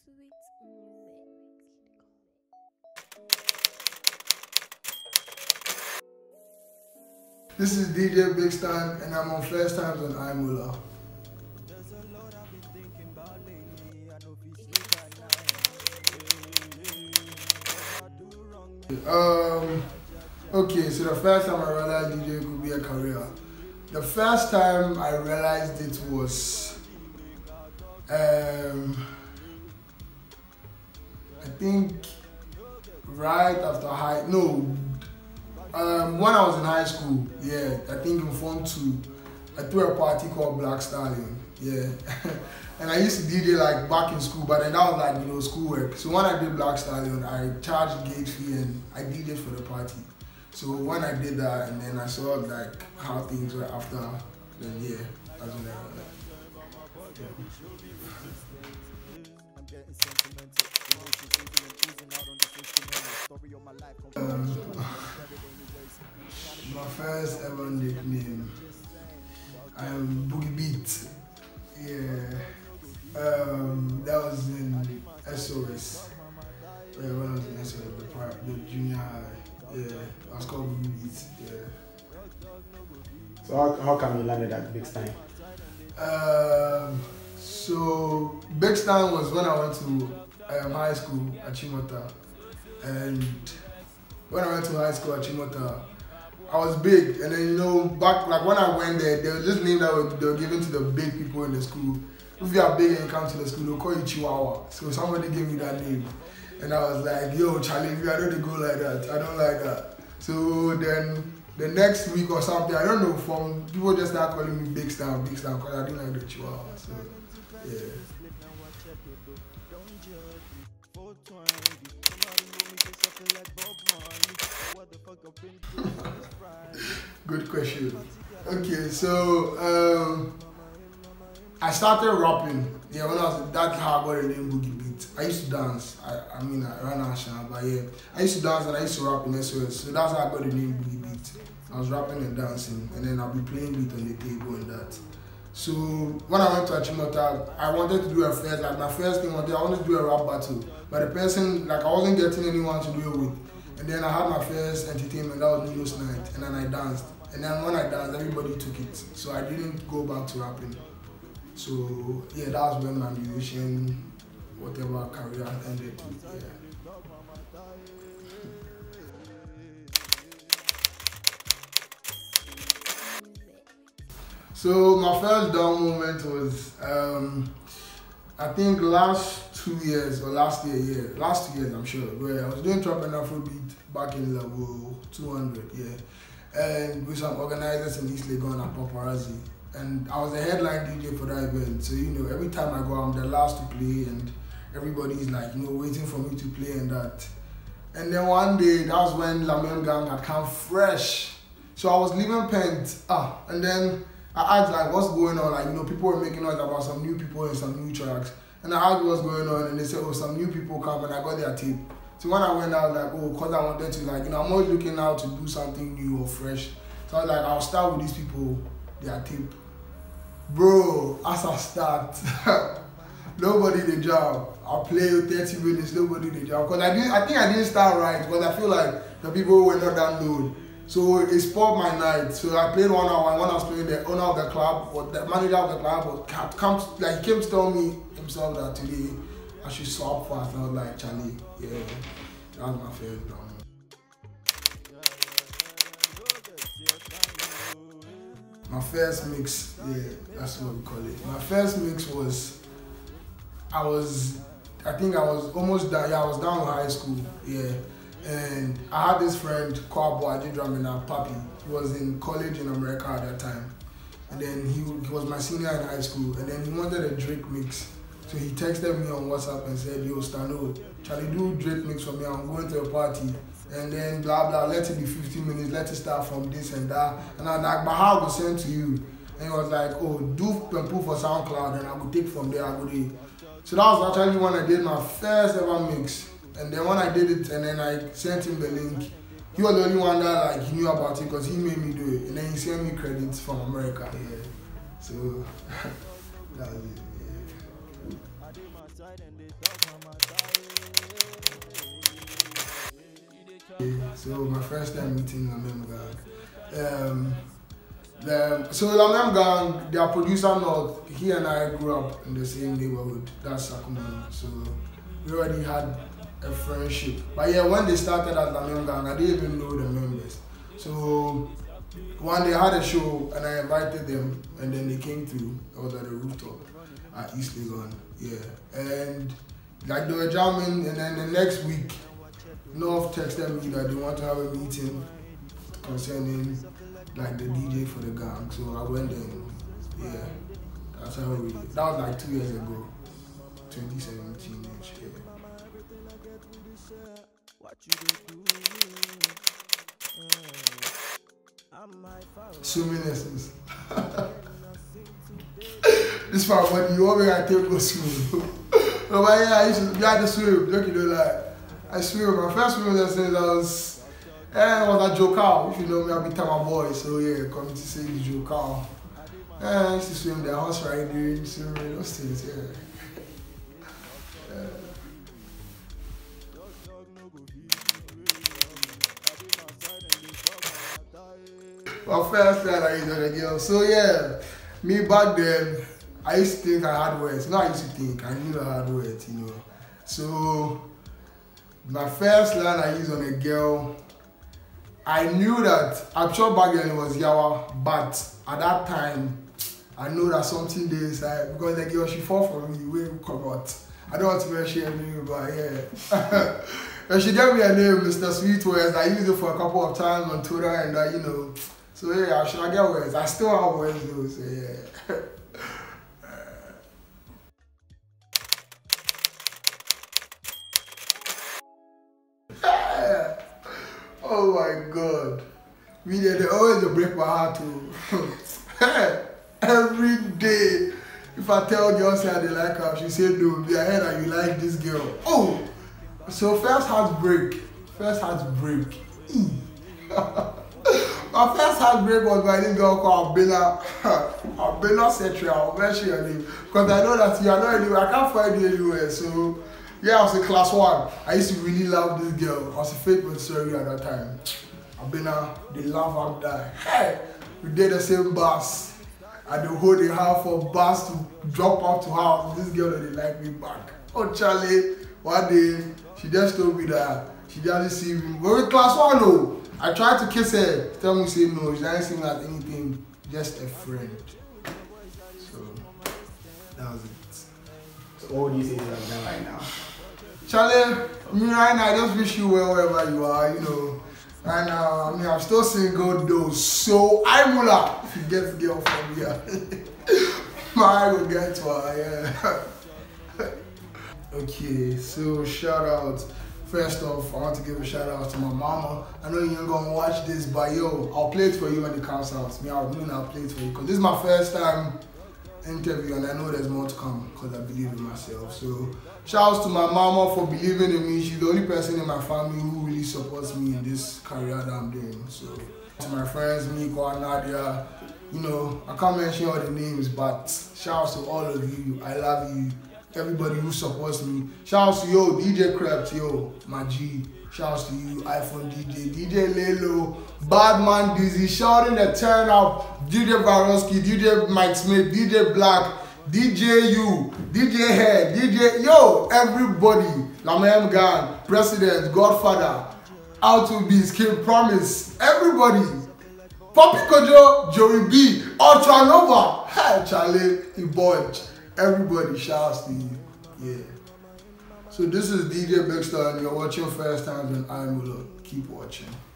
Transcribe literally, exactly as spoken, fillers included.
Sweet music. This is D J Big Stan, and I'm on First Times on iMullar. Um, okay, so the first time I realized D J could be a career. The first time I realized it was, um, I think right after high, no, um, when I was in high school, yeah, I think in Form two, I threw a party called Black Stallion, yeah. And I used to D J like back in school, but then that was like, you know, schoolwork. So when I did Black Stallion, I charged gate fee and I D J'd for the party. So when I did that, and then I saw like how things were after, then yeah, that's when I was like, um, my first ever nickname, I'm Boogie Beat. Yeah. Um, that was in S O S. Yeah, when I was in S O S, the, part, the junior high. Yeah, I was called Boogie Beat. Yeah. So how, how come you landed at Big Stan? Um, so Big Stan was when I went to um, high school at Chimota, and when I went to high school at Chimota, I was big, and then you know back like when I went there, there was this name that were, they were given to the big people in the school. If you are big and you come to the school, they'll call you Chihuahua. So somebody gave me that name, and I was like, yo, Charlie, I don't go like that. I don't like that. So then the next week or something, I don't know, from people just start calling me Big Stan, Big Stan, because I didn't like the Chihuahua. So yeah. Good question. Okay, so um, I started rapping. Yeah, when I was that's how I got the name Boogie Beat. I used to dance. I, I mean, I ran national, but yeah, I used to dance and I used to rap in S O S. So that's how I got the name Boogie Beat. I was rapping and dancing, and then I'll be playing beat on the table and that. So when I went to Achimota, I wanted to do a first. Like my first thing was I wanted to do a rap battle, but the person like I wasn't getting anyone to do it with. And then I had my first entertainment, that was New Year's night, and then I danced. And then when I danced, everybody took it. So I didn't go back to rapping. So yeah, that was when my musician, whatever career ended. Yeah. So my first down moment was, um, I think last two years or last year, yeah, last two years I'm sure, where I was doing trap and Afrobeat back in level two hundred, yeah, and with some organizers in East Legon and Paparazzi, and I was a headline D J for that event. So you know, every time I go, I'm the last to play, and everybody's like, you know, waiting for me to play and that. And then one day, that was when Lamem Gang had come fresh, so I was leaving Pent, ah, and then I asked like what's going on, like you know people were making noise about some new people and some new tracks, and I asked what's going on, and they said oh some new people come, and I got their tape. So when I went I was like oh cause I wanted to like you know I'm always looking out to do something new or fresh, so I was like I'll start with these people, their tape. Bro, as I start, nobody the job. I'll play thirty minutes, nobody the job, cause I didn't I think I didn't start right, because I feel like the people were not that loud. So it spoiled my night. So I played one hour, and when I was playing, the owner of the club, or the manager of the club, was come like he came to tell me himself that today I should swap fast. And I was like, Charlie, yeah, that was my favorite down. My first mix, yeah, that's what we call it. My first mix was, I was, I think I was almost done. Yeah, I was done with high school. Yeah. And I had this friend called Boaji Dramina Papi. He was in college in America at that time. And then he, he was my senior in high school. And then he wanted a Drake mix. So he texted me on WhatsApp and said, yo, Stano, Charlie, do Drake mix for me. I'm going to a party. And then blah, blah, let it be fifteen minutes. Let it start from this and that. And I was like, but how I will send to you? And he was like, oh, do Pempu for SoundCloud and I will take from there. I will do. So that was actually when I did my first ever mix. And then when I did it, and then I sent him the link, he was the only one that like he knew about it because he made me do it. And then he sent me credits from America. Yeah. So that was it. Yeah. So my first time meeting Lamem Gang. Um, the, so Lamem Gang, their producer North, he and I grew up in the same neighborhood. That's Sakuman. So we already had a friendship. But yeah, when they started at Lamem Gang, I didn't even know the members. So one day I had a show and I invited them, and then they came to, I was at the rooftop at East Legon. Yeah, and like they were jamming, and then the next week, North texted me that they want to have a meeting concerning like the D J for the gang. So I went and yeah, that's how we did. That was like two years ago, twenty seventeen ish. Yeah. Swimming lessons. This my money. You want me to take go swim? No, but yeah, I used to. Yeah, I had to swim. Look, you know, like. I swim. My first swimming lessons, I was, eh, I was at Joe. If you know me, I be my boy. So yeah, coming to say the Joe. Eh, I used to swim there, horse riding, swimming, those things. Yeah. yeah. My first time I used on a girl. So yeah, me back then, I used to think I had words. No, I used to think I knew I had words. You know. So. My first line I used on a girl, I knew that, I'm sure back then it was Yawa, but at that time, I know that something there inside, because the girl, she fought for me, we come out. I don't want to mention her name, but yeah. And she gave me a name, Mister Sweetwords. I used it for a couple of times on Twitter, and uh, you know, so yeah, should I get words? I still have words though, so yeah. Oh my God. Me, they always break my heart too. Every day, if I tell girls that they like her, she say no, be ahead and you like this girl. Oh! So first heartbreak. First heartbreak. My first heartbreak was by this girl called Bella. Bella Cetra, I'll mention your name. Because I know that you are not anywhere. I can't find you anywhere. So yeah, I was in class one. I used to really love this girl. I was a favorite sorry at that time. I've been a they love out die. Hey, we did the same bus. I do hold the half for bus to drop off to house. This girl that they like me back. Oh Charlie, one day she just told me that she doesn't see me. But in class one, no. I tried to kiss her. Tell me say no. She doesn't see me as anything. Just a friend. So that was it. So what would you say to them right now? Charlie, me right now, I just wish you well wherever you are, you know. Right now, I mean, I'm still single though, so iMullar, if you get the girl from here, I will get to her, yeah. Okay, so shout out. First off, I want to give a shout out to my mama. I know you ain't gonna watch this, but yo, I'll play it for you when it comes out. Me, I'll, I'll play it for you, because this is my first time interview, and I know there's more to come because I believe in myself. So shouts to my mama for believing in me. She's the only person in my family who really supports me in this career that I'm doing. So to my friends, Miko, Nadia, you know, I can't mention all the names, but shouts to all of you. I love you. Everybody who supports me. Shouts to yo, D J Crept, yo, my G. Shouts to you, iPhone D J, D J Lelo, Badman Dizzy, shouting the turn up, D J Varosky, D J Mike Smith, D J Black, D J U, D J Head, D J, yo, everybody, Lamem Gang, President, Godfather, Out to Be, Skin Promise, everybody, Poppy Kojo, Joey B, Ultra Nova, hey, Charlie, Iboj, everybody shouts to you, yeah. So this is D J Big Star and you're watching First Times on iMullar. Keep watching.